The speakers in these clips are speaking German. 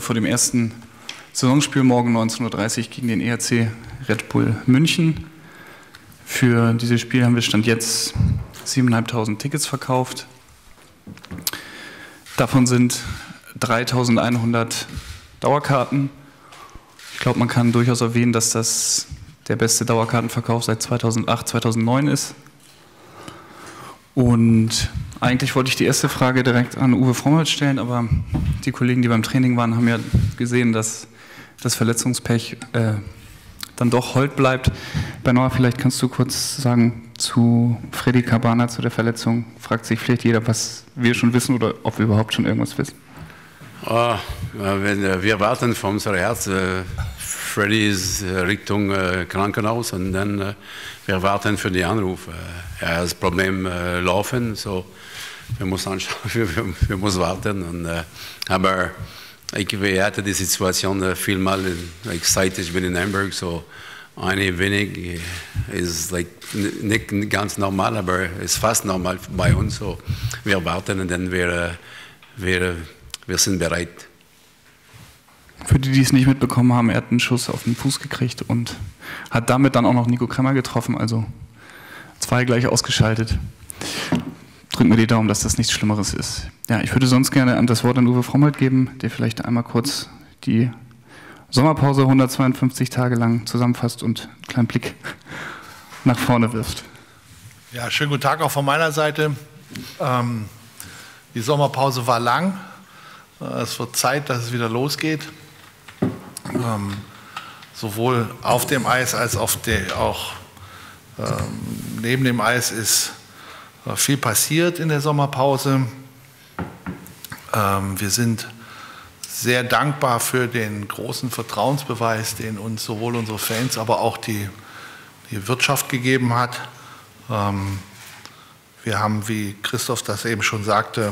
vor dem ersten Saisonspiel morgen 19:30 Uhr gegen den ERC Red Bull München. Für dieses Spiel haben wir Stand jetzt 7.500 Tickets verkauft. Davon sind 3.100 Dauerkarten. Ich glaube, man kann durchaus erwähnen, dass das der beste Dauerkartenverkauf seit 2008, 2009 ist. Und eigentlich wollte ich die erste Frage direkt an Uwe Frommholt stellen, aber die Kollegen, die beim Training waren, haben ja gesehen, dass das Verletzungspech dann doch hold bleibt. Benoit, vielleicht kannst du kurz sagen zu Freddy Cabana, zu der Verletzung. Fragt sich vielleicht jeder, was wir schon wissen oder ob wir überhaupt schon irgendwas wissen. Wir warten von unserem Herz. Freddy ist Richtung Krankenhaus und dann wir warten für den Anruf. Er hat das Problem laufen, so wir müssen warten. Und, aber ich hatte die Situation vielmal, seit ich bin in Hamburg, so ein wenig ist nicht ganz normal, aber ist fast normal bei uns. So wir warten und dann wir sind bereit. Für die, die es nicht mitbekommen haben, er hat einen Schuss auf den Fuß gekriegt und hat damit dann auch noch Nico Kremmer getroffen, also 2 gleich ausgeschaltet. Drücken wir die Daumen, dass das nichts Schlimmeres ist. Ja, ich würde sonst gerne das Wort an Uwe Frommholt geben, der vielleicht einmal kurz die Sommerpause 152 Tage lang zusammenfasst und einen kleinen Blick nach vorne wirft. Ja, schönen guten Tag auch von meiner Seite. Die Sommerpause war lang. Es wird Zeit, dass es wieder losgeht. Sowohl auf dem Eis als auch neben dem Eis ist viel passiert in der Sommerpause. Wir sind sehr dankbar für den großen Vertrauensbeweis, den uns sowohl unsere Fans, aber auch die Wirtschaft gegeben hat. Wir haben, wie Christoph das eben schon sagte,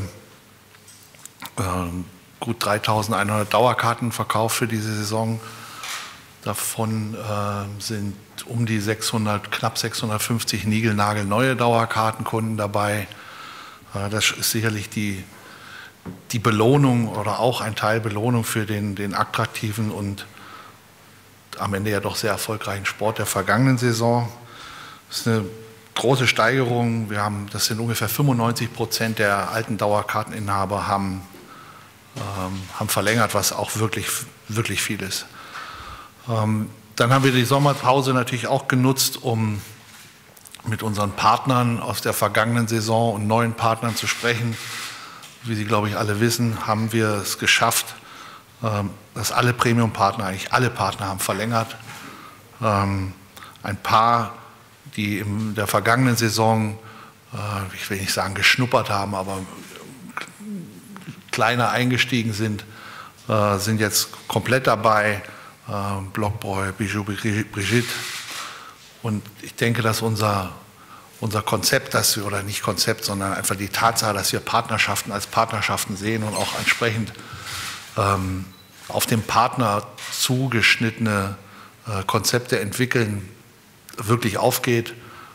gut 3.100 Dauerkarten verkauft für diese Saison. Davon sind um die 600, knapp 650 niegelnagelneue Dauerkartenkunden dabei. Das ist sicherlich die Belohnung oder auch ein Teil Belohnung für den attraktiven und am Ende ja doch sehr erfolgreichen Sport der vergangenen Saison. Das ist eine große Steigerung. Das sind ungefähr 95% der alten Dauerkarteninhaber haben verlängert, was auch wirklich, wirklich viel ist. Dann haben wir die Sommerpause natürlich auch genutzt, um mit unseren Partnern aus der vergangenen Saison und neuen Partnern zu sprechen. Wie Sie, glaube ich, alle wissen, haben wir es geschafft, dass alle Premium-Partner, eigentlich alle Partner haben verlängert. Ein paar, die in der vergangenen Saison, ich will nicht sagen geschnuppert haben, aber kleiner eingestiegen sind jetzt komplett dabei. Blockboy, Bijou Brigitte. Und ich denke, dass unser Konzept, oder nicht Konzept, sondern einfach die Tatsache, dass wir Partnerschaften als Partnerschaften sehen und auch entsprechend auf den Partner zugeschnittene Konzepte entwickeln, wirklich aufgeht.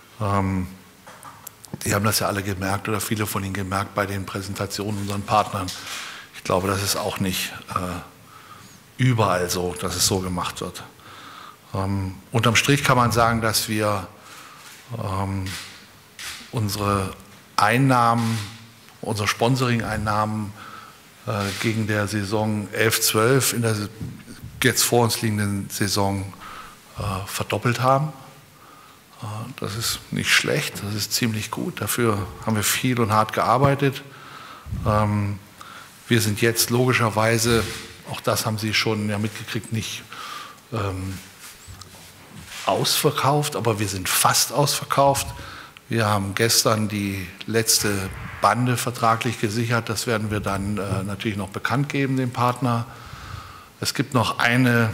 Die haben das ja alle gemerkt oder viele von Ihnen gemerkt bei den Präsentationen unseren Partnern. Ich glaube, das ist auch nicht überall so, dass es so gemacht wird. Unterm Strich kann man sagen, dass wir unsere Einnahmen, unsere Sponsoring-Einnahmen gegen der Saison 11/12 in der jetzt vor uns liegenden Saison verdoppelt haben. Das ist nicht schlecht, das ist ziemlich gut. Dafür haben wir viel und hart gearbeitet. Wir sind jetzt logischerweise, auch das haben Sie schon ja mitgekriegt, nicht ausverkauft, aber wir sind fast ausverkauft. Wir haben gestern die letzte Bande vertraglich gesichert. Das werden wir dann natürlich noch bekannt geben, dem Partner. Es gibt noch eine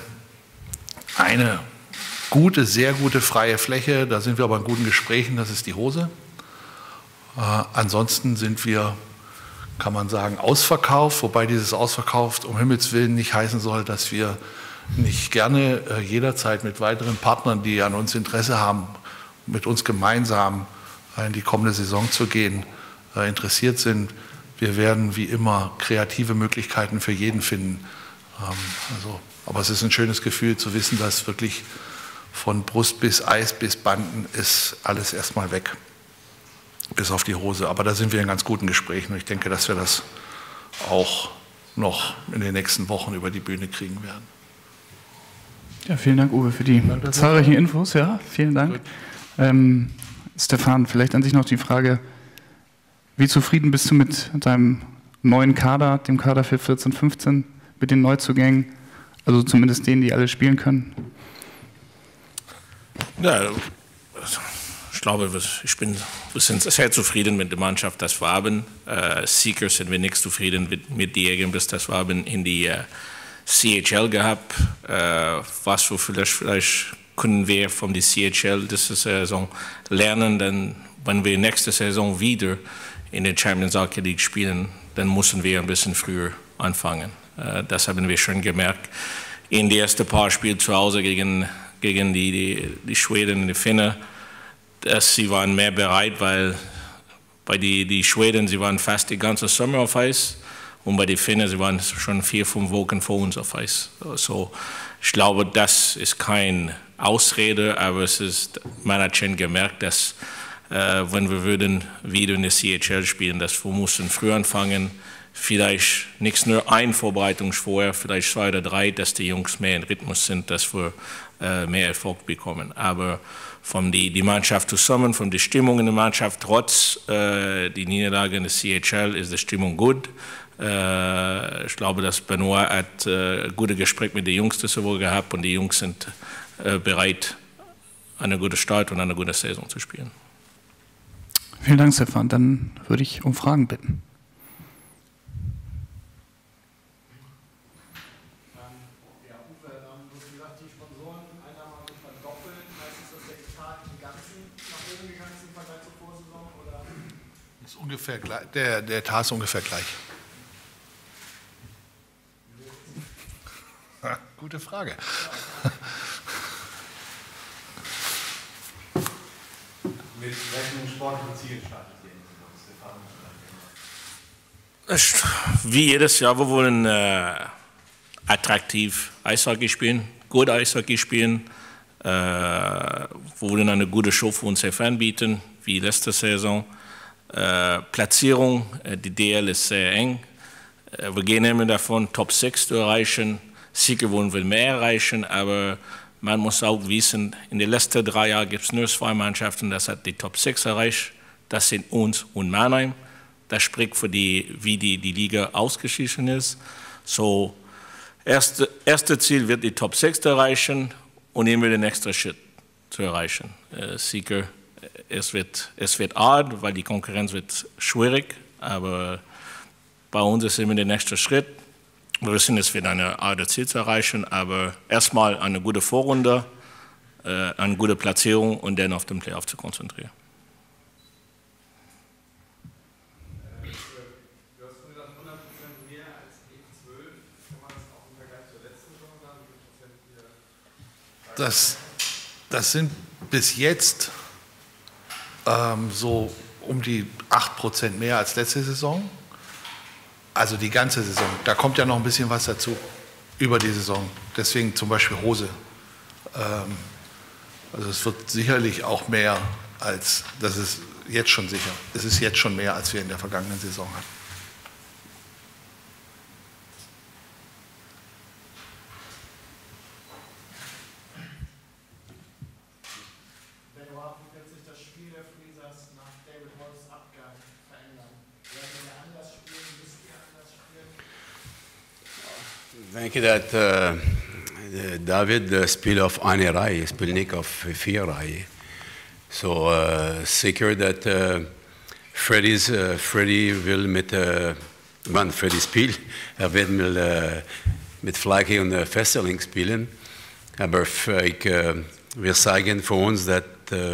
gute, sehr gute freie Fläche. Da sind wir aber in guten Gesprächen. Das ist die Hose. Ansonsten sind wir, kann man sagen, ausverkauft. Wobei dieses ausverkauft um Himmels Willen nicht heißen soll, dass wir nicht gerne jederzeit mit weiteren Partnern, die an uns Interesse haben, mit uns gemeinsam in die kommende Saison zu gehen, interessiert sind. Wir werden wie immer kreative Möglichkeiten für jeden finden, Aber es ist ein schönes Gefühl zu wissen, dass wirklich von Brust bis Eis bis Banden ist alles erstmal weg, bis auf die Hose. Aber da sind wir in ganz guten Gesprächen und ich denke, dass wir das auch noch in den nächsten Wochen über die Bühne kriegen werden. Ja, vielen Dank, Uwe, für die zahlreichen Infos. Ja, vielen Dank. Stefan, vielleicht an sich noch die Frage, wie zufrieden bist du mit deinem neuen Kader, dem Kader für 14/15, mit den Neuzugängen, also zumindest denen, die alle spielen können? Ja, ich glaube, wir sind sehr zufrieden mit der Mannschaft, das wir haben. Seeker sind wir nicht zufrieden mit den Ergebnissen, das wir haben in die CHL gehabt. Was wir vielleicht können wir von der CHL diese Saison lernen, denn wenn wir nächste Saison wieder in der Champions Hockey League spielen, dann müssen wir ein bisschen früher anfangen. Das haben wir schon gemerkt. In den ersten paar Spielen zu Hause gegen die Schweden und die Finnen, dass sie waren mehr bereit, weil bei die Schweden, sie waren fast die ganze Sommer auf Eis und bei den Finnen, sie waren schon 4-5 Wochen vor uns auf Eis. So, ich glaube, das ist keine Ausrede, aber man hat schon gemerkt, dass wenn wir würden wieder in der CHL spielen, dass wir mussten früh anfangen, vielleicht nicht nur ein Vorbereitungsvorher, vielleicht 2 oder 3, dass die Jungs mehr in Rhythmus sind, dass wir mehr Erfolg bekommen. Aber von die Mannschaft zusammen, von der Stimmung in der Mannschaft, trotz die Niederlage in der CHL, ist die Stimmung gut. Ich glaube, dass Benoit hat gute Gespräche mit den Jungs diese Woche gehabt und die Jungs sind bereit, eine gute Start und eine gute Saison zu spielen. Vielen Dank, Stefan. Dann würde ich um Fragen bitten. Ungefähr gleich, der Etat ist ungefähr gleich. Gute Frage. Mit welchem sportlichen Ziel startet ihr? Wie jedes Jahr, wir wollen attraktiv Eishockey spielen, gut Eishockey spielen. Wir wollen eine gute Show für unsere Fans bieten, wie letzte Saison. Platzierung, die DL ist sehr eng. Wir gehen immer davon, Top 6 zu erreichen. Sicher wollen wir mehr erreichen, aber man muss auch wissen, in den letzten 3 Jahren gibt es nur 2 Mannschaften, das hat die Top 6 erreicht. Das sind uns und Mannheim. Das spricht für wie die Liga ausgeschieden ist. So, erste Ziel wird die Top 6 erreichen und immer den nächsten Schritt zu erreichen. Sicher. Es wird hart, weil die Konkurrenz wird schwierig, aber bei uns ist immer der nächste Schritt. Wir wissen, es wird eine harte Ziel zu erreichen, aber erstmal eine gute Vorrunde, eine gute Platzierung und dann auf den Playoff zu konzentrieren. Du hast gesagt 100% mehr als E12. Kann man das auch im Vergleich zur letzten Saison sagen? Das sind bis jetzt so um die 8% mehr als letzte Saison. Also die ganze Saison. Da kommt ja noch ein bisschen was dazu über die Saison. Deswegen zum Beispiel Hose. Also es wird sicherlich auch mehr als, das ist jetzt schon sicher, es ist jetzt schon mehr, als wir in der vergangenen Saison hatten. Ich denke, dass David spielt auf eine Reihe, spielt nicht auf 4 Reihen. So sicher, dass Freddy will Freddy spielt, wird mit Flake und Fesseling spielen. Aber wir sagen für uns, dass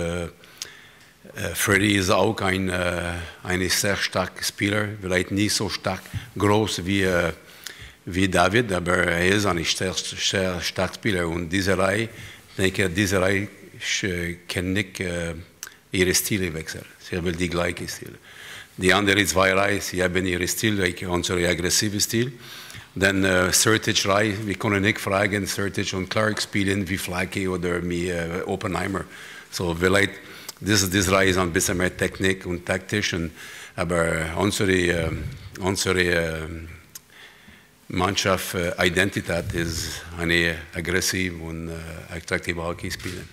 Freddy ist auch ein sehr starker Spieler, vielleicht nicht so groß wie David, aber er ist ein sehr starker Spieler. Und diese Reihe, ich denke, diese Reihe kann nicht ihre Stile wechseln. Sie will die gleichen Stile. Die anderen 2 Reihen, sie haben ihre Stil, unsere aggressive Stil. Dann Sertic Rai, wir können nicht fragen, Sertic und Clark spielen wie Flacke oder wie Oppenheimer. So vielleicht, diese Reihe ist ein bisschen mehr Technik und taktisch, aber unsere Mannschaft Identität ist eine aggressive und attraktive Hockey spielen.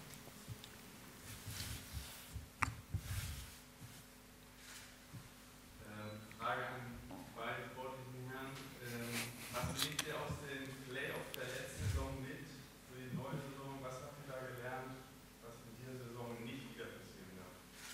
Frage an beide sportlichen Herren. Was nehmt ihr aus den Playoffs der letzten Saison mit für die neue Saison? Was habt ihr da gelernt, was in dieser Saison nicht wieder passieren darf?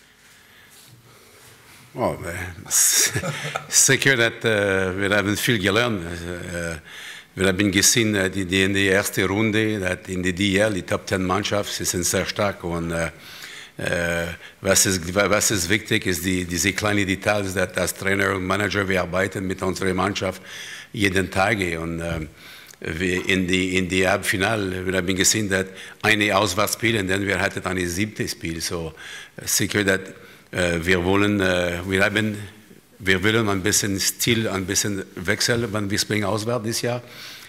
Oh, sicher, dass wir haben viel gelernt. Wir haben gesehen, in der ersten Runde, dass in der DL die Top 10 Mannschaft, sie sind sehr stark. Und was ist wichtig, ist diese kleinen Details, dass als Trainer und Manager wir arbeiten mit unserer Mannschaft jeden Tag. Und in die Halbfinale, wir haben gesehen, dass eine Auswärtsspiel und dann wir hatten ein 7. Spiel. So sicher, dass wir wollen ein bisschen Stil, ein bisschen wechseln, wenn wir spielen auswärts dieses Jahr.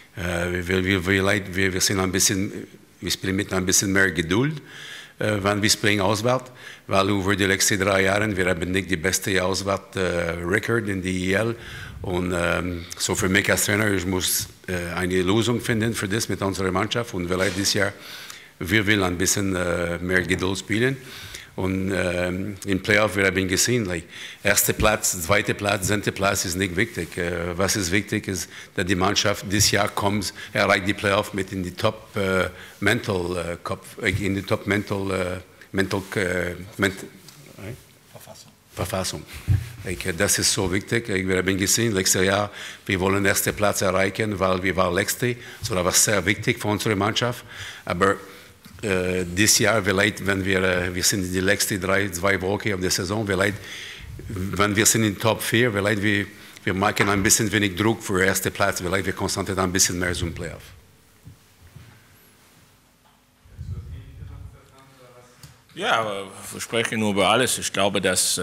Wir sind ein bisschen, wir spielen mit ein bisschen mehr Geduld, wenn wir spielen auswärts, weil über die letzten 3 Jahre wir haben nicht die beste Auswärts-Record in die EL. Und so für mich als Trainer, ich muss eine Lösung finden für das mit unserer Mannschaft und vielleicht dieses Jahr wir wollen ein bisschen mehr Geduld spielen. Und im Playoff, wir haben gesehen, erster Platz, zweiter Platz, 10. Platz ist nicht wichtig. Was ist wichtig, ist, dass die Mannschaft dieses Jahr kommt, erreicht die Playoff mit in die Top Mental Verfassung. Das ist so wichtig. Wir haben gesehen, letztes Jahr, wir wollen den ersten Platz erreichen, weil wir waren Letzte. So, das war sehr wichtig für unsere Mannschaft. Aber dieses Jahr, vielleicht, wenn wir sind in die letzten 2 Wochen der Saison, vielleicht, wenn wir sind in Top 4, vielleicht wir machen ein bisschen wenig Druck für den ersten Platz, vielleicht wir konzentrieren ein bisschen mehr zum Playoff. Ja, aber wir sprechen nur über alles. Ich glaube, dass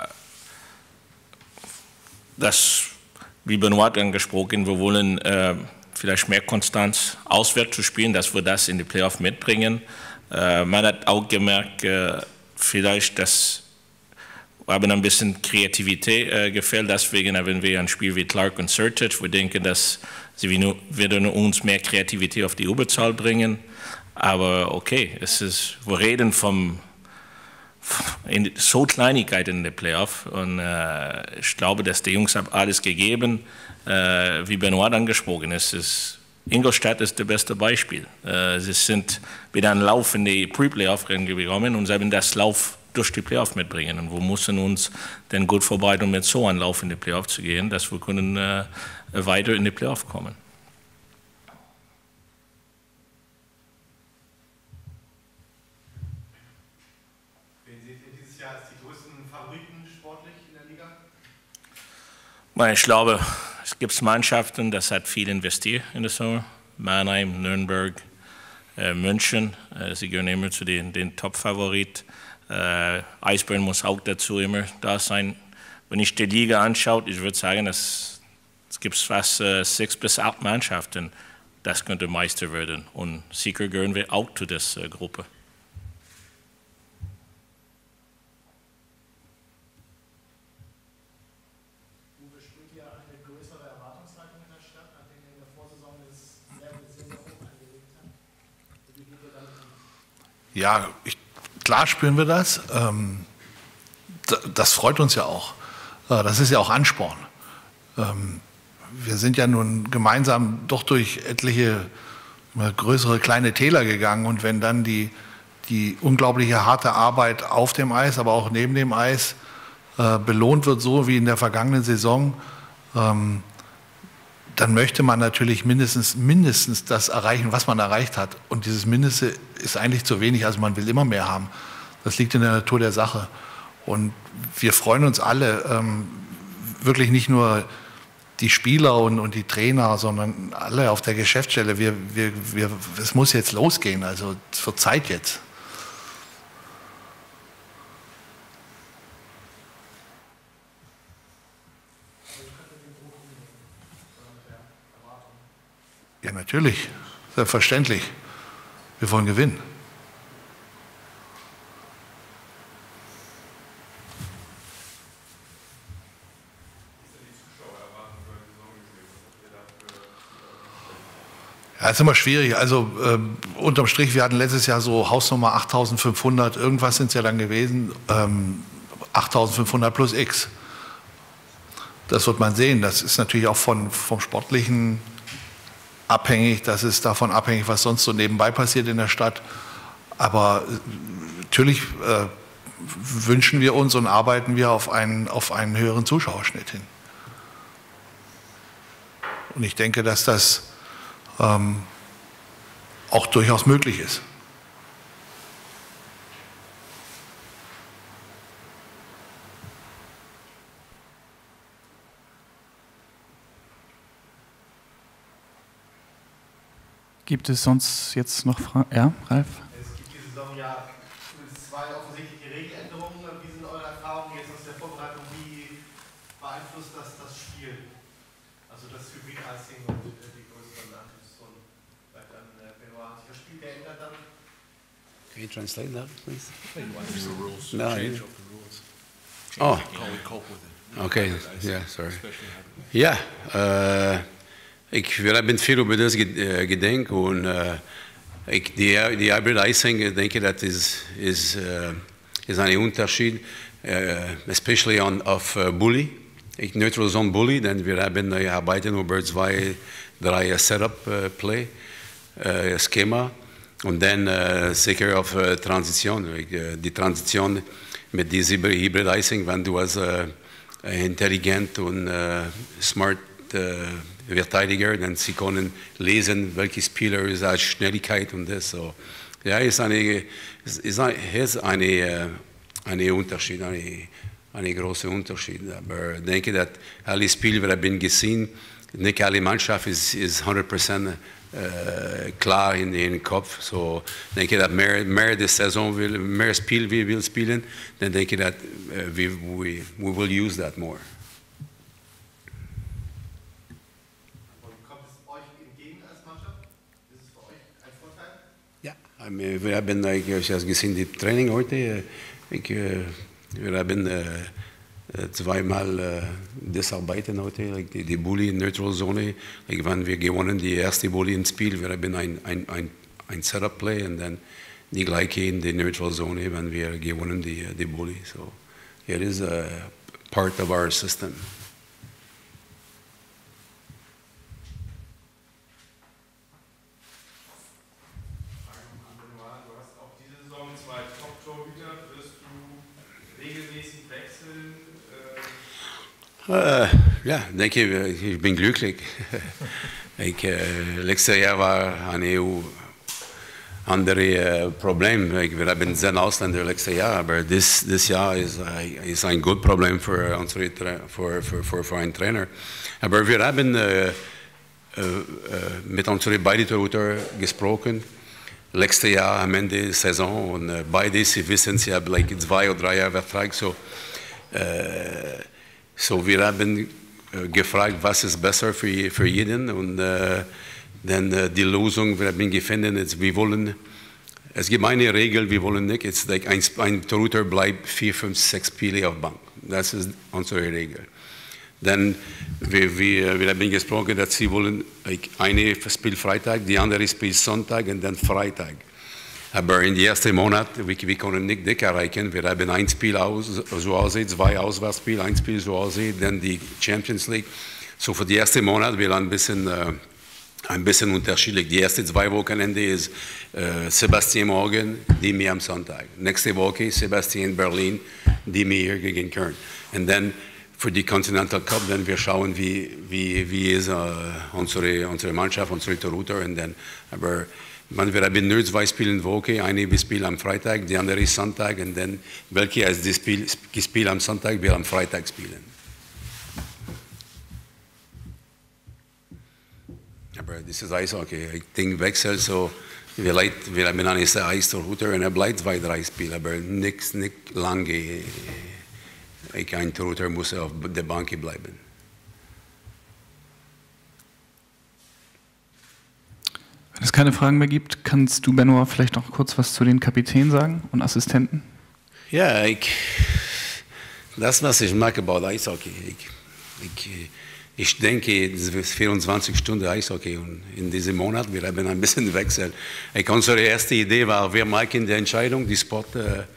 wie Benoit angesprochen, wir wollen vielleicht mehr Konstanz auswärts zu spielen, dass wir das in die Playoff mitbringen. Man hat auch gemerkt, vielleicht, dass wir haben ein bisschen Kreativität gefällt, deswegen haben wir ein Spiel wie Clark und Sertic. Wir denken, dass sie werden uns mehr Kreativität auf die Überzahl bringen. Aber okay, wir reden so Kleinigkeiten in der Playoff und ich glaube, dass die Jungs haben alles gegeben. Wie Benoit angesprochen ist, Ingolstadt ist das beste Beispiel. Sie sind wieder einen Lauf in die Pre-Playoff-Rennen gekommen und sie haben das Lauf durch die Playoff mitbringen. Und wir müssen uns dann gut vorbereiten, um mit so einem Lauf in die Playoff zu gehen, dass wir können weiter in die Playoff kommen. Wen seht ihr dieses Jahr als die größten Favoriten sportlich in der Liga? Ich glaube, es gibt Mannschaften, das hat viel investiert in der Sommer. Mannheim, Nürnberg, München, sie gehören immer zu den Top-Favorit. Eisbären muss auch dazu immer da sein. Wenn ich die Liga anschaue, ich würde sagen, es gibt fast 6 bis 8 Mannschaften, das könnte Meister werden. Und sicher gehören wir auch zu dieser Gruppe. Ja, klar spüren wir das. Das freut uns ja auch. Das ist ja auch Ansporn. Wir sind ja nun gemeinsam doch durch etliche größere kleine Täler gegangen und wenn dann die unglaubliche harte Arbeit auf dem Eis, aber auch neben dem Eis belohnt wird, so wie in der vergangenen Saison, dann möchte man natürlich mindestens das erreichen, was man erreicht hat. Und dieses Mindeste ist eigentlich zu wenig, also man will immer mehr haben. Das liegt in der Natur der Sache. Und wir freuen uns alle, wirklich nicht nur die Spieler und die Trainer, sondern alle auf der Geschäftsstelle. Es muss jetzt losgehen, also es wird Zeit jetzt. Natürlich, selbstverständlich. Wir wollen gewinnen. Ja, ist immer schwierig. Also unterm Strich, wir hatten letztes Jahr so Hausnummer 8.500, irgendwas sind es ja dann gewesen, 8.500 plus X. Das wird man sehen. Das ist natürlich auch vom Sportlichen abhängig. Das ist davon abhängig, was sonst so nebenbei passiert in der Stadt. Aber natürlich wünschen wir uns und arbeiten wir auf einen höheren Zuschauerschnitt hin. Und ich denke, dass das auch durchaus möglich ist. Gibt es sonst jetzt noch Fragen? Ja, Ralf? Es gibt diese Saison ja zwei offensichtliche Regeländerungen. Wie sind eure Erfahrungen jetzt aus der Vorbereitung? Wie beeinflusst das Spiel? Also das Hybrid-Icing und die größeren Antriebszonen. Vielleicht an Benoit. Hat sich das Spiel geändert dann? Can you translate that, please? The rules, No, change yeah. of the rules. Oh, How we cope with it. okay, yeah, sorry. Especially how Ja, we hebben veel over dat gedenkt en die hybrid icing, ik denk dat is een onderscheid, especially of bully. Neutral zone bully, dan we hebben gearbeitet over 2-3 setup play schema en dan zeker of transition. Die transition met die hybrid icing, want du was intelligent en smart Verteidiger, dann sie können lesen, welche Spieler ist als Schnelligkeit und das so. Ja, ist eine Unterschied, eine große Unterschied. Aber ich denke, dass alle Spiele, die ich gesehen habe, nicht alle Mannschaft ist 100% klar in den Kopf. So denke, dass mehr die Saison will, mehr Spiel wir will spielen, dann denke ich, dass we will use that more. Wir haben, ich habe gesehen, die Training heute. Wir haben zweimal das Arbeiten heute, die Bully in Neutral Zone. Wenn wir gewonnen, die erste Bully ins Spiel, wir haben ein Setup-Play und dann die gleiche in die Neutral Zone, wenn wir gewonnen, die Bully. So, it is a part of our system. Ja, denke ich bin glücklich. Letztes Jahr war ein anderes Problem. Wir haben 10 Ausländer letztes Jahr, aber das Jahr ist ein gutes Problem für einen Trainer. Aber wir haben mit unseren beiden Torhüter gesprochen. Letztes Jahr am Ende der Saison und beide, sie wissen, sie haben 2 oder 3 Jahre Vertrag. So wir haben gefragt, was ist besser für jeden und dann die Lösung, wir haben gefunden, ist, es gibt eine Regel, wir wollen nicht, it's like ein Torhüter bleibt 4, 5, 6 Spiele auf der Bank. Das ist unsere Regel. Dann wir haben gesprochen, dass sie wollen, eine spielt Freitag, die andere spielt Sonntag und dann Freitag. Aber in den ersten Monaten, wir können nicht dick erreichen. Wir haben ein Spiel so aussieht, 2 Auswärtsspiele, ein Spiel so aussieht, dann die Champions League. So für die ersten Monate wird ein bisschen unterschiedlich. Die ersten 2 Wochenende ist Sebastian morgen, die mir am Sonntag. Nächste Woche Sebastian Berlin, die mir hier gegen Köln. Und dann für die Continental Cup, dann wir schauen, wie ist unsere Mannschaft, unsere Torhüter. Aber wir haben nur 2 Spiele in der Woche, eine spielt am Freitag, die andere ist Sonntag und dann welche als das Spiel am Sonntag will am Freitag spielen. Aber das ist Eishockey. Ich denke, Wechsel so, wir haben einen Eistorhüter und bleibt 2, 3 Spiele, aber nicht lange. Ein Torhüter muss auf der Bank bleiben. es keine Fragen mehr gibt, kannst du, Benoit, vielleicht noch kurz was zu den Kapitänen sagen und Assistenten? Ja, das, was ich mag bei Eishockey, ich denke, es ist 24 Stunden Eishockey und in diesem Monat, wir haben ein bisschen wechseln. Unsere erste Idee war, wir machen die Entscheidung, die Sport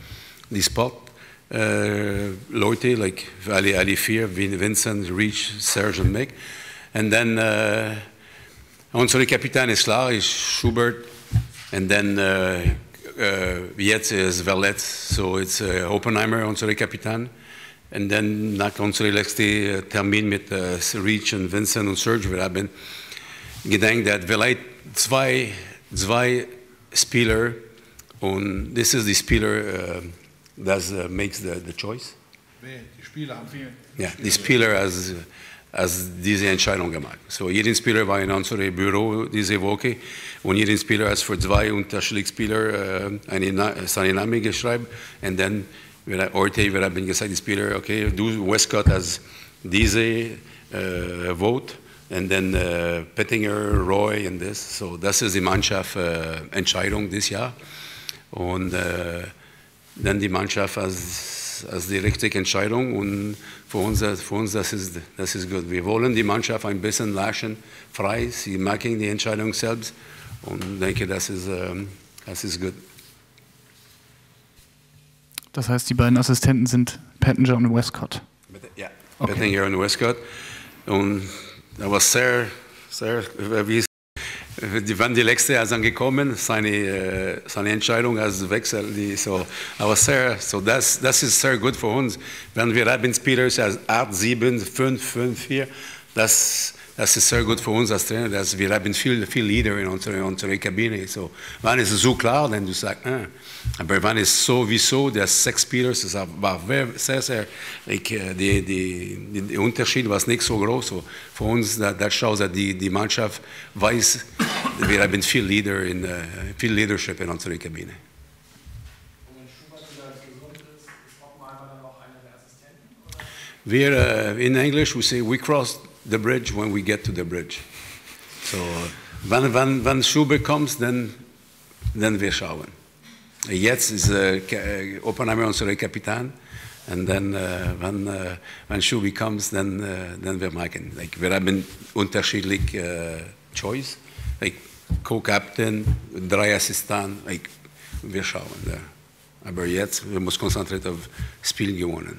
Leute, like alle vier, Vincent, Reach, Serge und Mick. Und dann, unser Kapitän ist klar, ist Schubert. Und dann, jetzt ist verletzt, so ist Oppenheimer, unser Kapitän. Und dann nach unserem letzten Termin mit Reach und Vincent und Serge, wir haben gedacht, dass vielleicht zwei Spieler, und das ist die Spieler, das makes the choice. Die Spieler haben viel. Ja, die Spieler als diese Entscheidung gemacht. So, jeder Spieler war in unserem Büro diese Woche und jeder Spieler hat für zwei unterschiedliche Spieler seinen Namen geschrieben und dann wir haben gesagt, die Spieler, okay, du Westcott als diese Vote und dann Pettinger, Roy und das. So, das ist die Mannschaft Entscheidung dieses Jahr und dann die Mannschaft als die richtige Entscheidung und für uns das ist gut. Wir wollen die Mannschaft ein bisschen lassen, frei, sie machen die Entscheidung selbst und denke, das ist gut. Das heißt, die beiden Assistenten sind Pettinger und Westcott. Ja, okay. Pettinger und Westcott. Und da war sehr, wann die letzte Jahr sind gekommen, seine Entscheidung als Wechsel, aber das ist sehr gut für uns. Wenn wir haben Spieler als 8, 7, 5, 5, 4, das ist sehr gut für uns als Trainer, dass wir haben viel Leader in unserer Kabine. So, wann ist es so klar, dann du sagst, aber wann ist sowieso, dass 6 Spieler, das war sehr, der Unterschied war nicht so groß. So, für uns, das schaut, dass die Mannschaft weiß, wir haben viel Leadership in unserer Kabine. Und wenn Schubert wieder gesund ist, ist Oppenheimer dann auch einer der Assistenten? Wir, in English, we say, we cross the bridge when we get to the bridge. So, wenn Schubert kommt, dann wir schauen. Jetzt ist Oppenheimer unser Kapitän und dann, wenn Schubert kommt, dann wir machen. Like, wir haben unterschiedliche Choice, like Co-Captain, 3 Assistenten, like, wir schauen. Aber jetzt, wir müssen konzentriert auf Spiel gewonnen.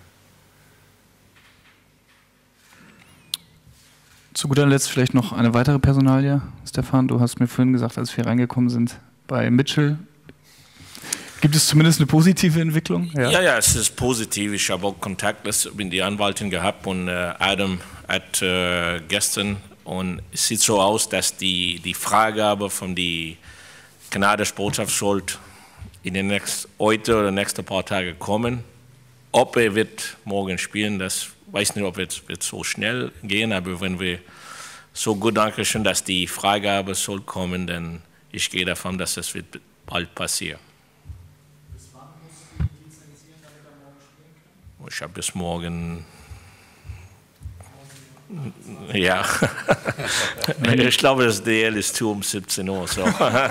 Zu guter Letzt vielleicht noch eine weitere Personalie. Stefan, du hast mir vorhin gesagt, als wir reingekommen sind, bei Mitchell gibt es zumindest eine positive Entwicklung? Ja, es ist positiv. Ich habe auch Kontakt mit der Anwältin gehabt und Adam hat gestern und es sieht so aus, dass die Freigabe von der kanadischen Botschaft sollte heute oder nächsten paar Tage kommen. Ob wird morgen spielen, das weiß nicht, ob es wird so schnell gehen, aber wenn wir so gut anrechnen, dass die Freigabe soll kommen, dann ich gehe davon, dass das wird bald passieren. Bis wann muss die lizenzieren, damit er morgen spielen kann? Ich habe bis morgen. Ja, ich glaube, das DL ist um 17 Uhr. So.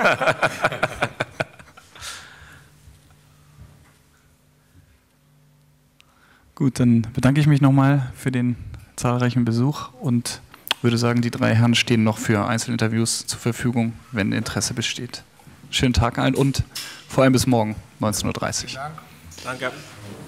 Gut, dann bedanke ich mich nochmal für den zahlreichen Besuch und würde sagen, die 3 Herren stehen noch für Einzelinterviews zur Verfügung, wenn Interesse besteht. Schönen Tag allen und vor allem bis morgen, 19:30 Uhr. Danke.